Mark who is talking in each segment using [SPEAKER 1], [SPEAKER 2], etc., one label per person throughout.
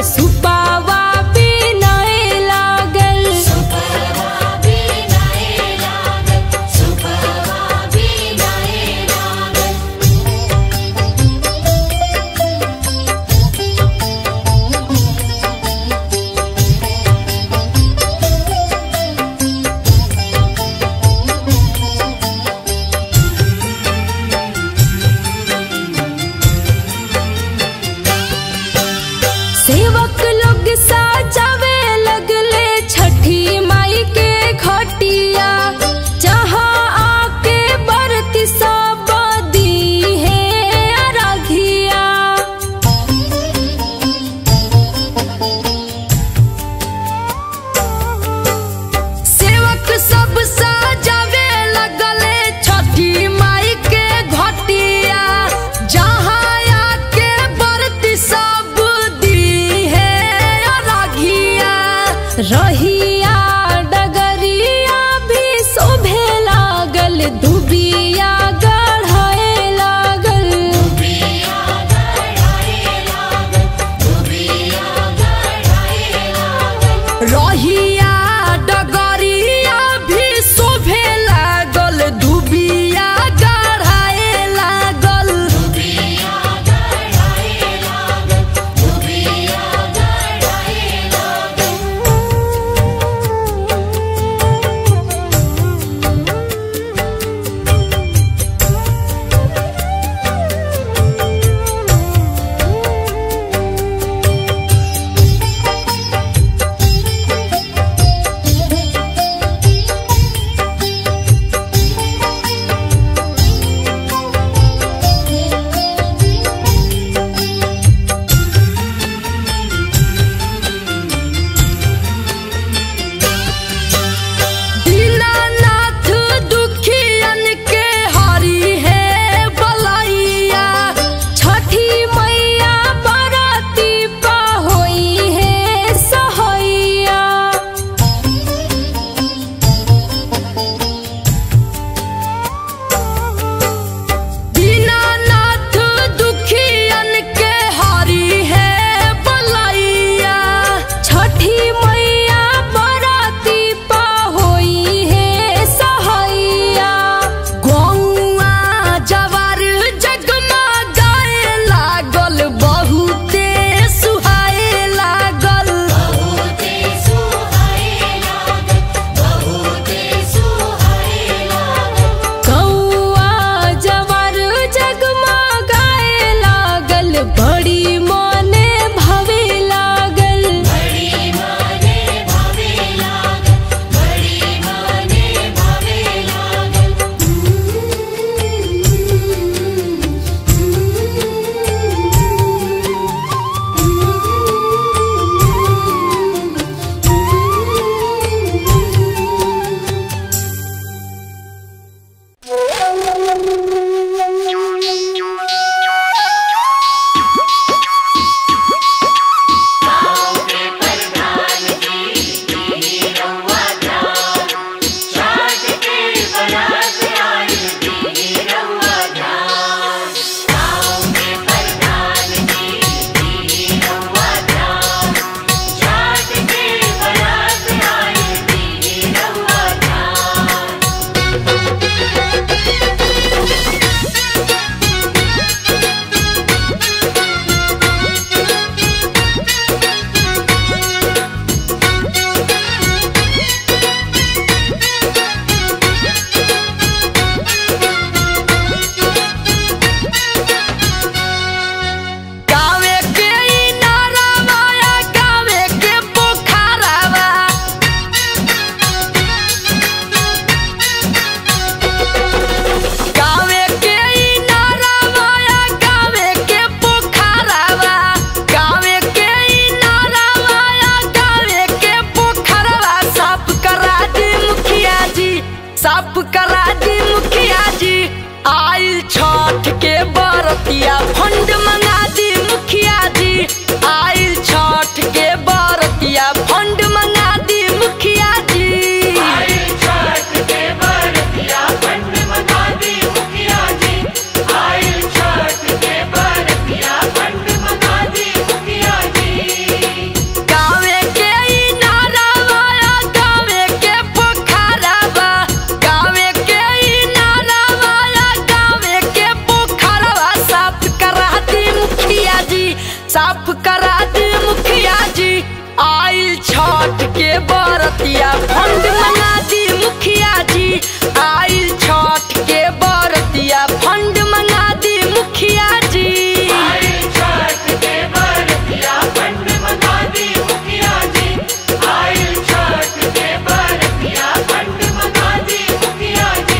[SPEAKER 1] सुपावा बिनाए लागल। सेवक लोग सजावे लगले छठी माई के घटिया, जहाँ आके बरती सब दी है अरघिया। सेवक सब सजावे लगले छठी माई के घटिया, जहाँ आके बरती सब रहिया डगरिया भी शोभे लागल, दुबिया गढ़ाए लागल। रहिया डगरिया भी शोभे लागल, दुबिया गढ़ाए लागल। भरवा दी मुखिया जी आइल छठ के बरतिया फंड मंगा दी मुखिया जी आइल छठ के बरतिया फंड मंगा दी मुखिया जी
[SPEAKER 2] आइल छठ के बरतिया फंड मंगा दी मुखिया जी आइल छठ के बरतिया फंड मंगा दी मुखिया जी।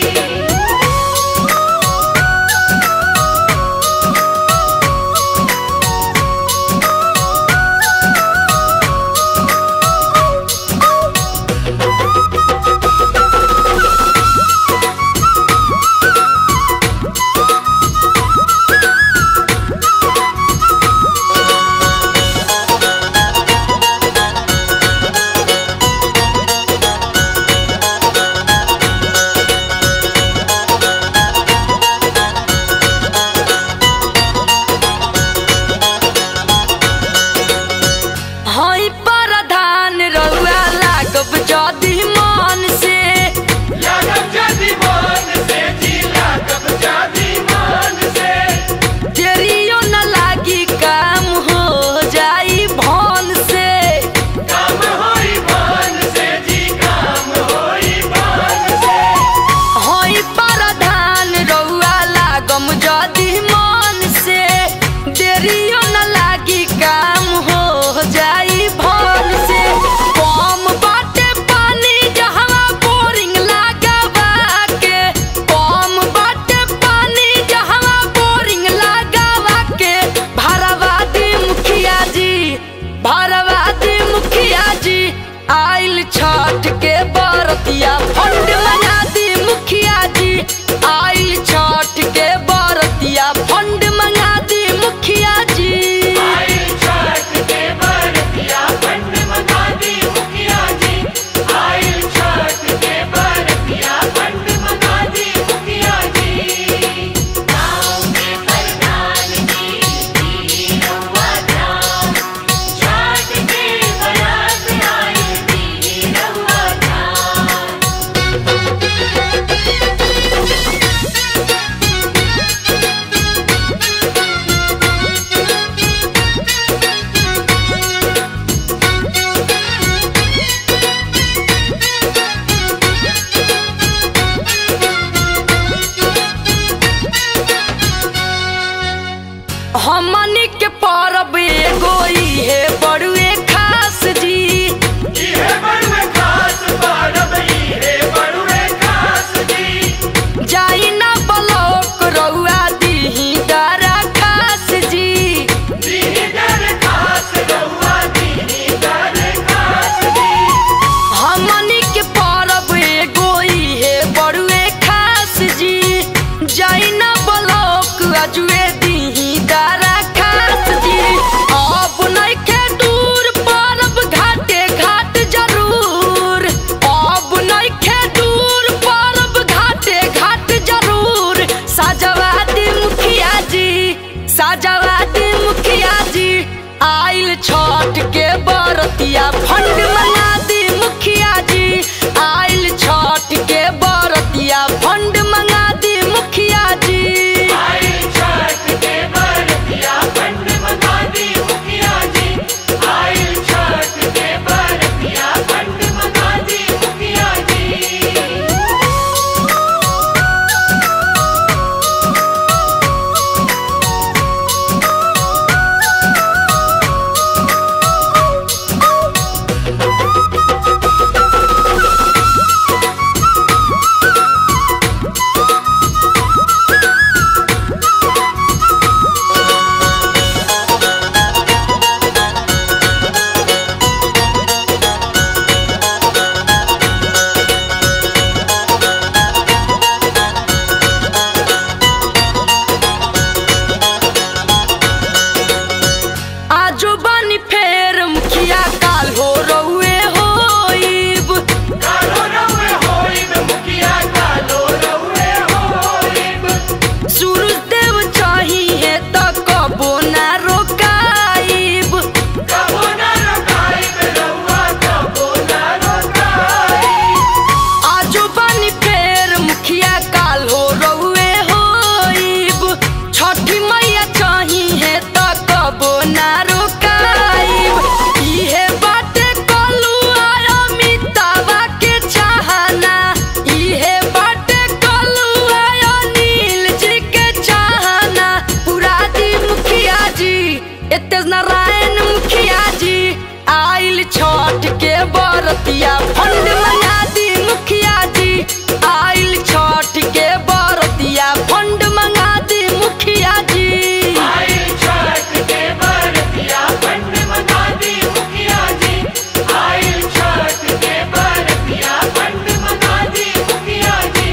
[SPEAKER 1] हई प्रधान रउआ लागब जदी मन से
[SPEAKER 2] लागब जदी मन से जी लागब जदी मन से
[SPEAKER 1] देरियो न लागी काम हो जाई भन से
[SPEAKER 2] काम होई बन से जी काम होई बन से
[SPEAKER 1] हई प्रधान रउआ लागम जदी मन से देरियो न लागी काम हो जाई भन से कम बाटे पानी जहवा बोरिंग लगावा के कम बाटे पानी जहवा बोरिंग लगावा के भरवा दी मुखिया जी भरवा दी मुखिया जी आइल छठ के बरतिया फंड मंगा दी मुखिया जी आइल छठ के बरतिया फंड मंगा दी मुखिया जी
[SPEAKER 2] आइल छठ के बरतिया फंड मंगा दी मुखिया जी आइल छठ के बरतिया फंड मंगा दी मुखिया जी। गाँव में प्रधान जी रउआ ध्यान छठ के बरात आइल दी रउआ ध्यान।
[SPEAKER 1] हमनी के परब एगो इहे बड़ुए खास जी
[SPEAKER 2] इहे बड़ुए खास परब इहे बड़ुए खास जी
[SPEAKER 1] जाई ना ब्लॉक रउआ दीही डरा खास जी
[SPEAKER 2] दीही दर खास रउआ दीही दर खास जी
[SPEAKER 1] हमनी के परब एगो इहे बड़ुए खास जी जाई ना ब्लॉक अजुए दीही डरा खास जी अब नइखे दूर परब घाटे घाट जरूर अब नइखे दूर परब घाटे घाट जरूर साजवा दी मुखिया जी साजवा दी मुखिया जी आइल छठ के बरतिया फंड मंगा दी मुखिया जी आइल छठ के बरतिया फंड मंगा दी मुखिया जी
[SPEAKER 2] आइल छठ के बरतिया फंड मंगा दी मुखिया जी आइल छठ के बरतिया फंड मंगा दी मुखिया जी।
[SPEAKER 1] के बरतिया फंड मंगा दी मुखिया जी। आइल छठ के बरतिया फंड मंगा दी मुखिया जी।
[SPEAKER 2] आइल छठ के बरतिया फंड मंगा दी मुखिया जी। आइल छठ के बरतिया फंड मंगा दी मुखिया जी।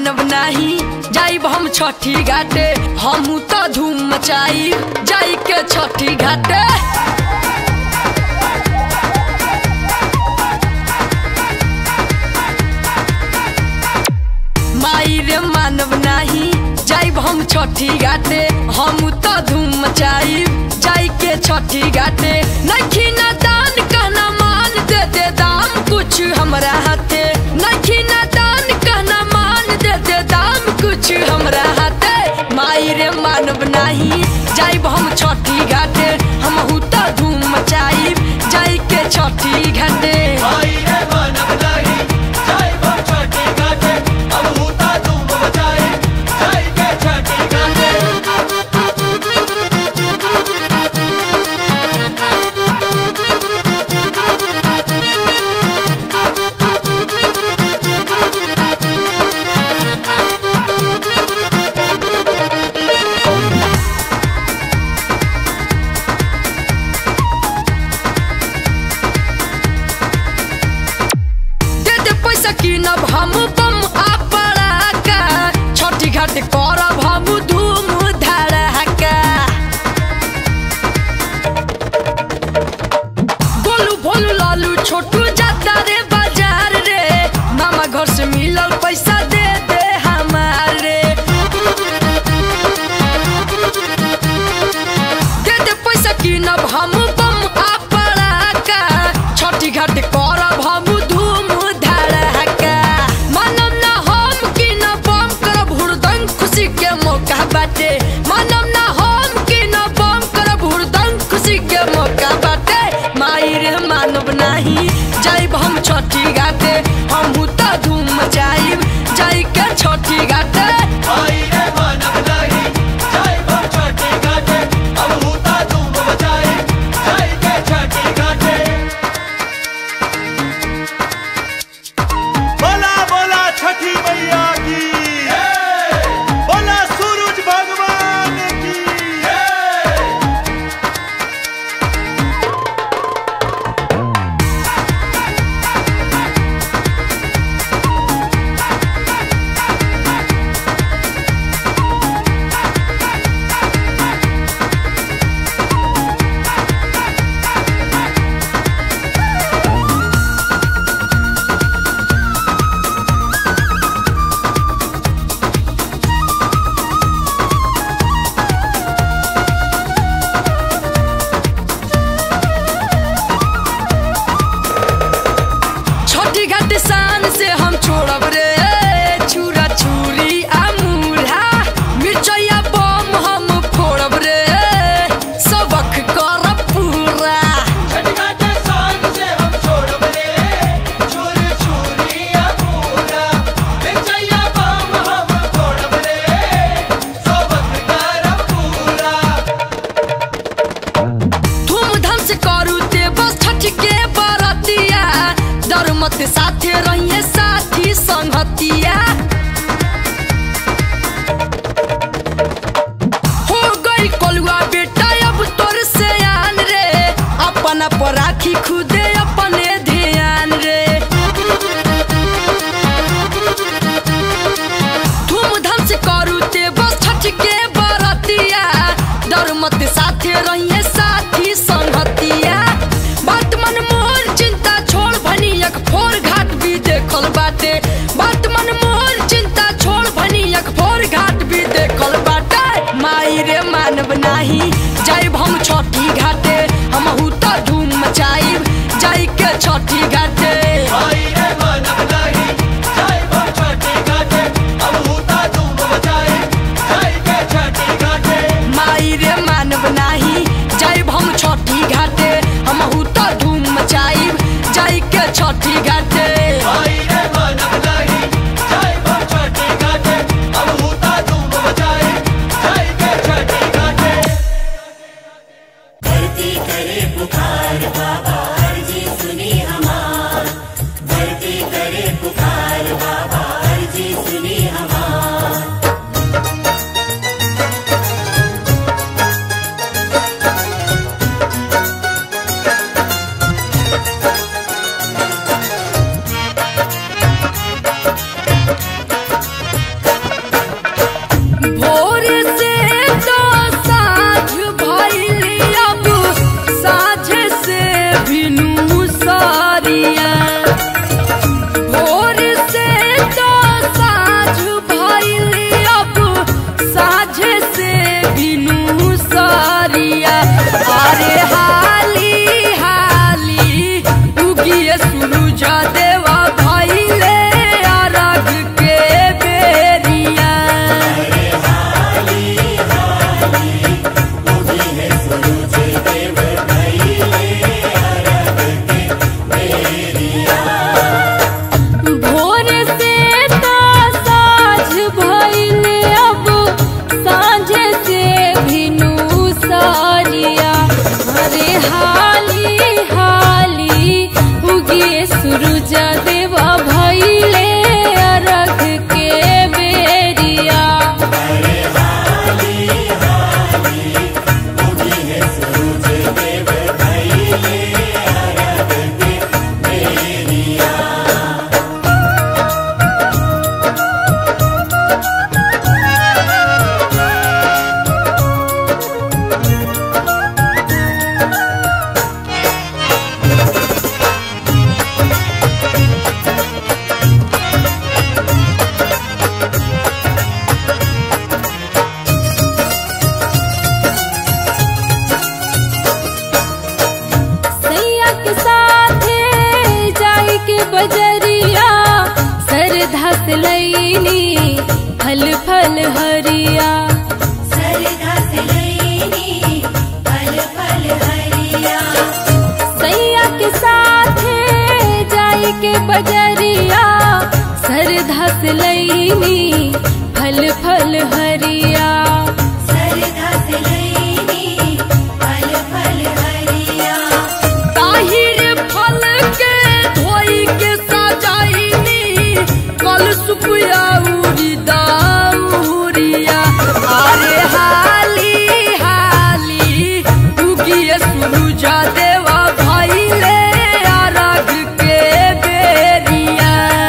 [SPEAKER 1] मानव नहीं जाइब हम छठी घाटे हम तो धूम मचाई जाई के छठी घाटे माई रे मानव नहीं जाइब हम छठी घाटे हम तो धूम मचाई जाई के छठी घाटे नखी ना दान कहना मान दे दे दाम कुछ हमरा हाथे नखी ना दान कहना मान दे दे दाम कुछ हमरा हाथे माई रे मानव नहीं जाइब हम छठी घाटे हम तो धूम मचाई जाई के छठी घाटे
[SPEAKER 2] माई रे मानव नहीं जाइब हम छठी घाटे हम तो धूम मचाई जाई के छठी घाटे
[SPEAKER 1] किनब हम बम आ पड़ाका छठी घाट करब हम धूम धड़ाका बोलू भोलू लालू छोटू जाता रे बाजार रे मामा घर से मिलल पैसा दे दे हमारे दे दे पैसा किनब हम बम आ पड़ाका छठी घाट करब हम बाटे मानव ना हम कि न बम करब हुरदंग खुशी के मौका बाटे माई रे मानव नहीं जाइब हम छठी घाटे हम तो धूम मचाइब जाई के छठी घाटे
[SPEAKER 2] माई रे मानव नहीं जाइब हम छठी घाटे हम तो धूम मचाई जाई के छठी घाटे बोला बोला छठी मैया की
[SPEAKER 1] शान से हम छोड़ब रे छुरा छुरी आ मूल्हा मिर्चैया बम हम फोड़ब रे सबक करब पूरा
[SPEAKER 2] छठी घाट शान से हम छोड़ब रे छुरी छुरी आ मूल्हा मिर्चैया बम हम फोड़ब रे सबक करब पूरा
[SPEAKER 1] धूमधाम से करू ते बस छठ के बरतिया दरमत साथे रहिए साथी संगतिया हो गई कलुआ बेटा अब तोर से आन रे अपना पर राखी खुदे अपने ध्यान रे धूमधाम से करू ते बस छठ के बरतिया दरमत साथे रहिए साथी संगतिया बात मन मोर चिंता छोड़ भनियक फोर घाट भी देखल बाटे बात मन मोर चिंता छोड़ भनियक फोर घाट भी देखल बाटे माई रे मानव नहीं जाइब हम छठी घाटे हम तो धूम मचाइब जाई के छठी घाटे
[SPEAKER 2] माई रे मानव नहीं जाइब हम छठी घाटे हम तो धूम मचाई
[SPEAKER 1] भोर से तो साँझ भइली अब साँझ से भिनु सारिया भोर से तो साँझ भइली अब साँझ से भिनु सारिया अरे हाली हाली उगिए सूरज देवा भइले अरग के बेरिया भोर से तो साँझ भइले अब साँझ से भिनु सारिया अरे हाली हाली उगिए सूरज देवा भइले अरग के बेरिया सैया के साथे जाई के बजरिया सरधा से लईनी फल फल हरिया
[SPEAKER 3] सरधा से लईनी फल फल हरिया
[SPEAKER 1] सैया के साथे जाई के बजरिया सरधा से लईनी फल फल हरिया
[SPEAKER 3] सरधा से लईनी फल फल हरिया
[SPEAKER 1] ताहिर फल के धोई के सजाइनी कल सुपुया उड़ी दाउरिया अरे हाली हाली उगिए सूरज देवा भइले अरग के बेरिया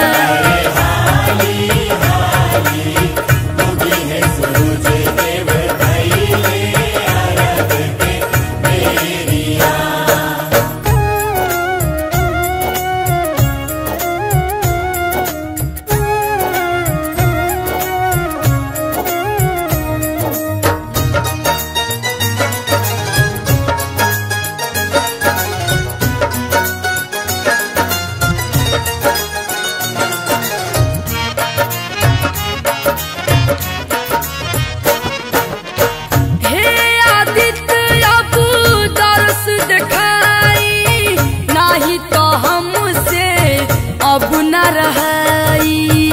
[SPEAKER 1] हे आदित्य अब दर्श दिखाई नाही तो हमसे अब न रहाई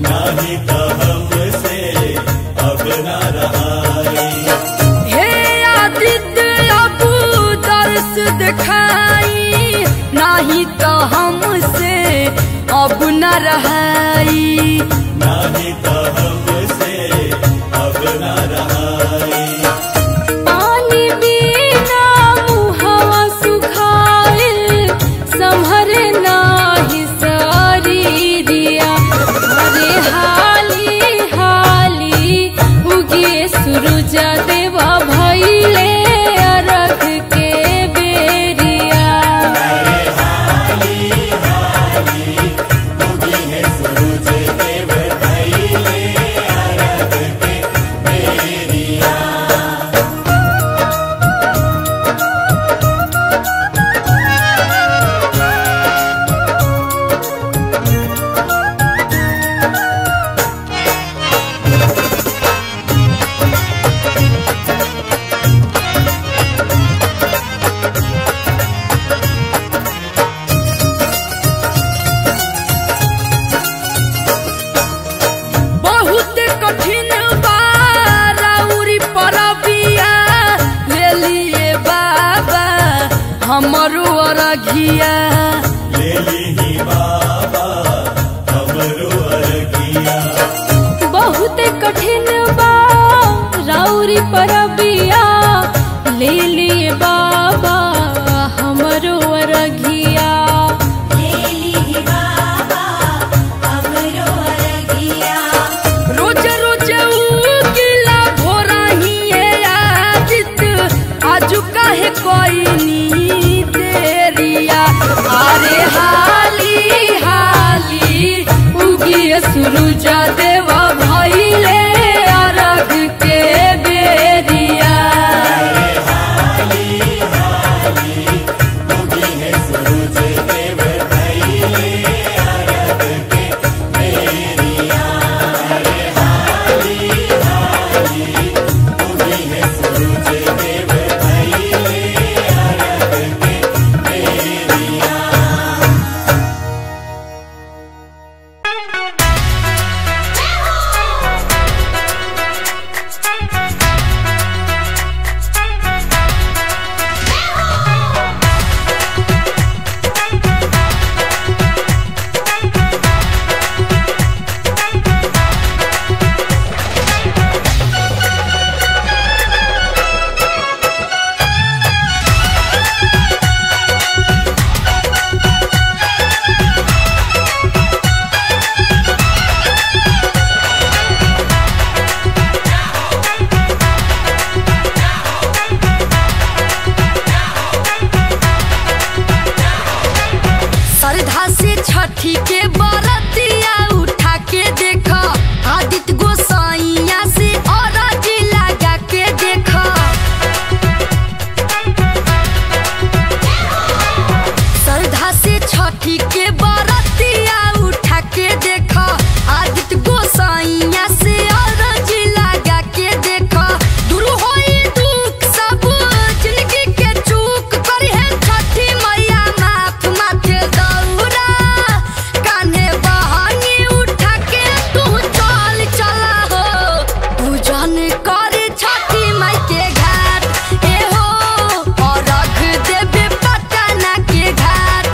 [SPEAKER 1] हे आदित्य अब दर्श दिखाई नाही तो हमसे अब न रहाई पानी बिना मुहवा सुखाइल संभरे नाही शरीरिया अरे हाली हाली उगिए सूरज देवा भइले अरग के बेरिया बहुत कठिन बाराउरी परबिया ले लिए बाबा हमरो अरघिया बहुत कठिन बाराउरी परबिया ले लिए बाबा हमरो अरघिया
[SPEAKER 3] बाबा हमरो अरगिया
[SPEAKER 1] रोज रोज उगिला सूरज देवा भइले अरग के बेरिया। श्रद्धा से छठी के बरतिया उठा के देखा, आदित्य गोसाइया से अरजी लगा के देखा। श्रद्धा से छठी के बरतिया उठा के देखा, आदित्य गोसाइया से अरजी लगा के देखा। दूर होई दुख सब जिंदगी के चूक करी है छठी मैया माथ माथे दौरा। कान्हे बहानी उठा के तू चल चला हो, पूजन करे छठी माई के घाट। ए हो और रख देवे पटना के घाट।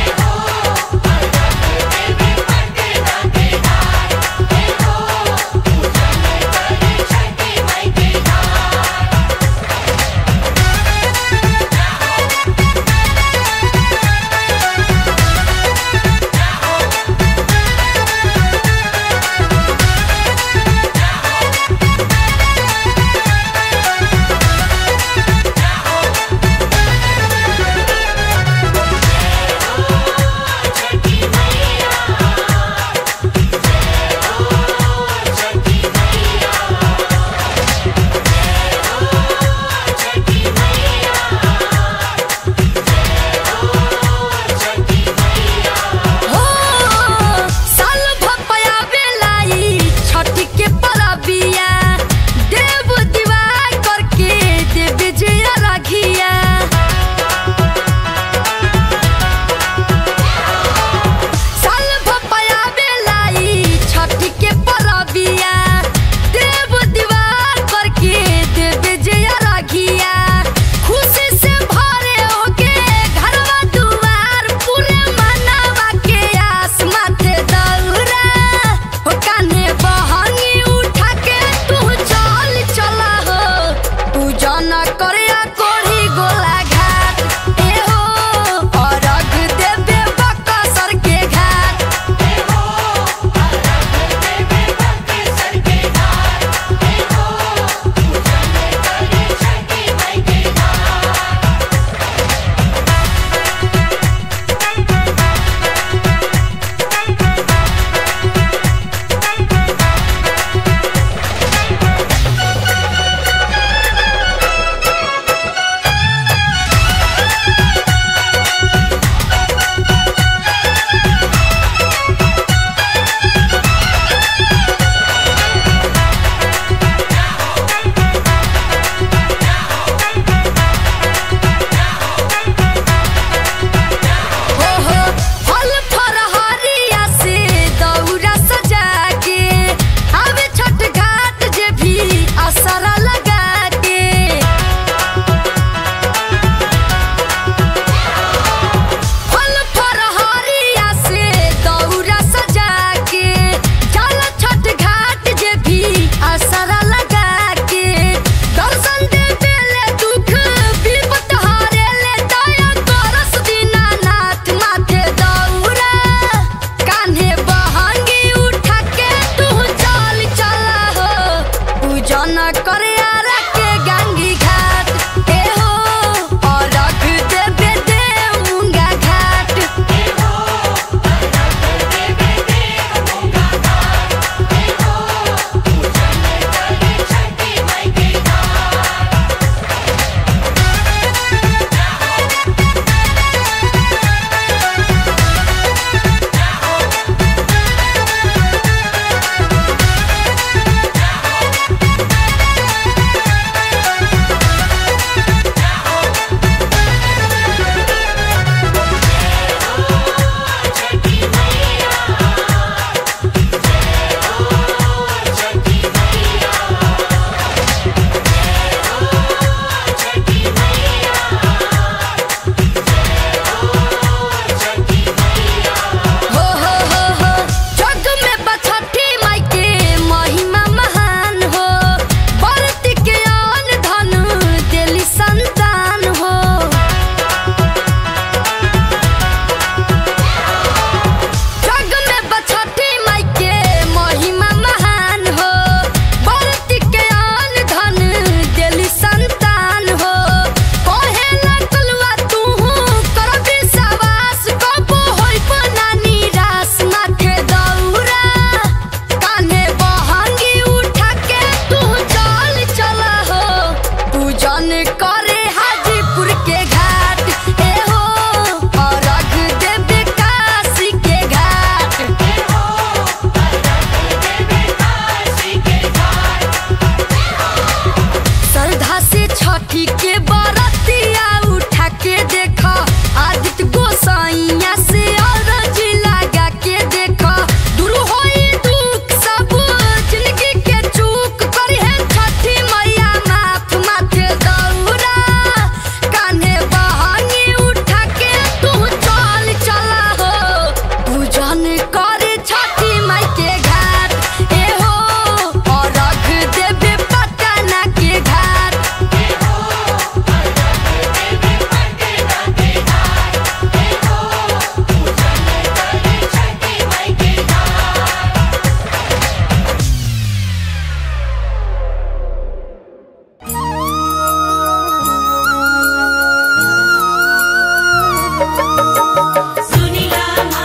[SPEAKER 1] हो साल भपया बेलाई छठी के परबिया, देव दीवार करके देव जया रघिया। साल भपया बेलाई छठी के परबिया, देव दीवार करके देव जया रघिया। खुशी से भरे होके घरवा दुआर, पूरे मनवा के आस माथे दौरा। हो कान्हे बहानी उठा के तू चल चला हो, पूजन करे कोढ़ी गोला घाट। ए हो और रख देवे बक्सर के घाट। हो फल फरहरिया से दौरा सजा के, आवे छठ घाट जे भी असरा लगा के। फल फरहरिया से दौरा सजा के, चल छठ घाट जे भी असरा लगा के। दर्शन देवे ले दुख विपत हारे ले, दया करस दीनानाथ माथे दौरा। कान्हे बहांगी उठा के तू चल चला हो, पूजन करे आरा के गांगी घाट। ए हो और रख देवे देवमुंगा घाट। छठी के बरतिया उठा के देखा आदित्य गोसाइया से अर्जी लगा के देखा दूर होई दुख सब जिंदगी के चूक करी है छठी मैया माथ माथे दौरा कान्हे बहानी उठा के तू चल चला हो पूजन करे छठी माई के घाट ए हो और रख देवे पटना के घाट
[SPEAKER 3] सुनिला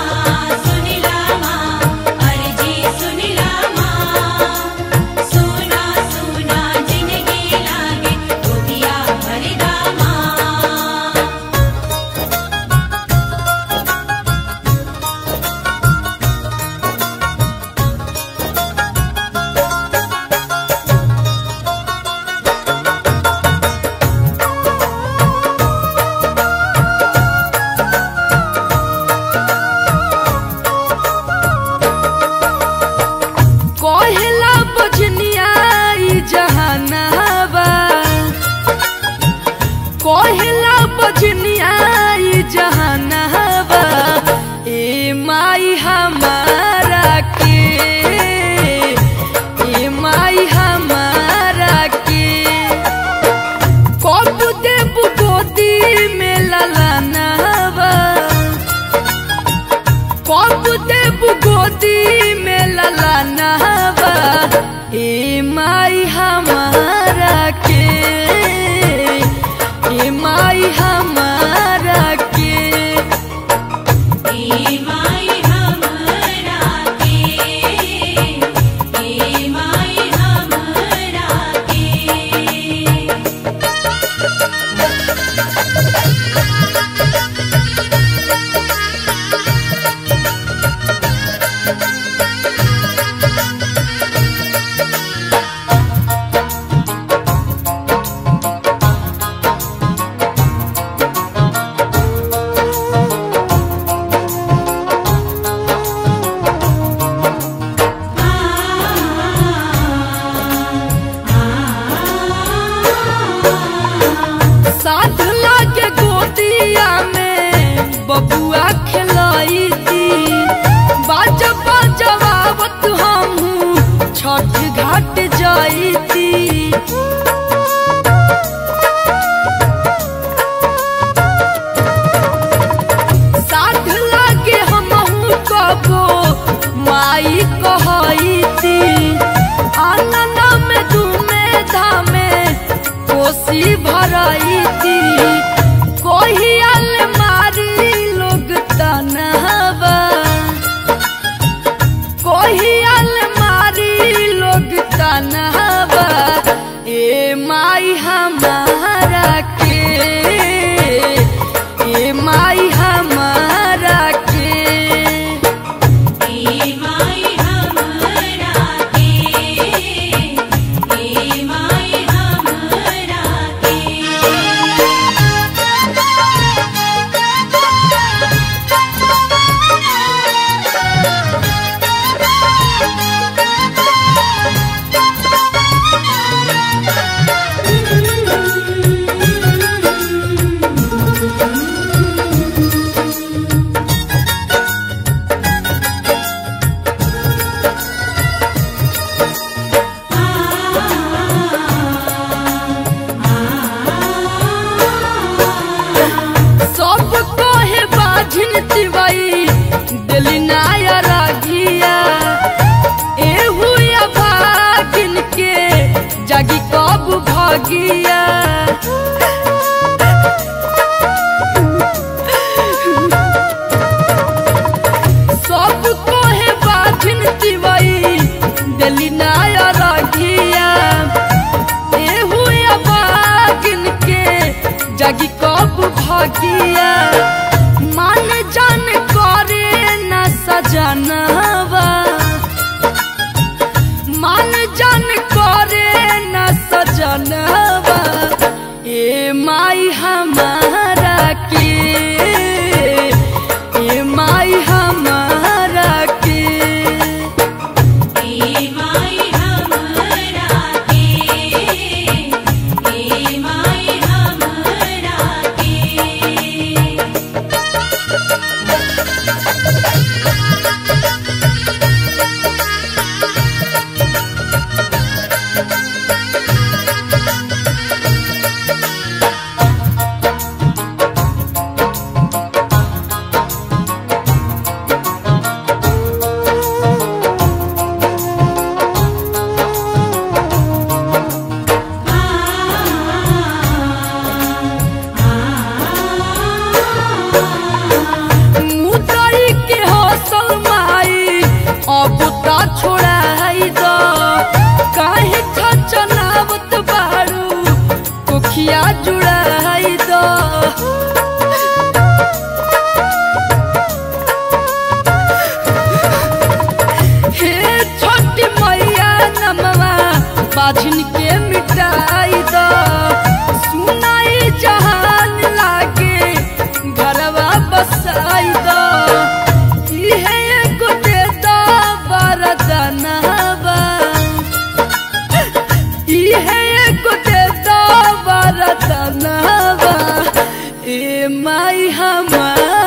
[SPEAKER 3] माँ अर्जी सुनिला माँ सुना सुना जिंदगी लागे गोदिया भरदा माँ
[SPEAKER 1] कोहिला बजनिया ई जहानाबा कोहिला बजनिया ई जहानाबा ए माई हमारा के ए माई हमारा के कब देव गोदी में ललनाबा कब देव गोदी में ललनाबा ए माई हमारा के ए माई हमारा के
[SPEAKER 3] ए माई हमरा के ए माई हमरा के
[SPEAKER 1] साथ लागे गोदिया में बबुआ खिलाई थी बाजा बाजवावत हम छठ घाट जाई थी साथ लागे हमहू कबो माई कहई थी आंगन में दुमे धामे कोसी भराई थी कोई अलमारी लोग तनहबा कोई अलमारी लोग तनहबा ए माई हमारा के ए माई हमारा के
[SPEAKER 3] ए माई हमरा के ए माई हमरा के
[SPEAKER 1] सब कोहे बाझिन तिवाई दिली नाया रागिया ए हुआ भागिन के जागी कब भागिया सब कोहे बाझिन तिवाई दिली नाया रागिया ए हुआ भागिन के जागी कब भागिया मान जान करे न सजनवा मान जान करे न सजनवा ए माई हमारा के, ए माई हमारा के,
[SPEAKER 3] ए माई हमरा के, ए माई हमरा के।
[SPEAKER 1] मुदई के हौसल माई अब ता छोड़ाई दो, काहे खचनावत बारू कोखिया जुड़ाई दो। हे छोटी मैया नमवा बाझिन के मिटाई दो, सुनाई जहान लागे घरवा बसाई दो। इहे एगो देता वरदानवा, इहे एगो देता वरदानवा, ए माई हमारा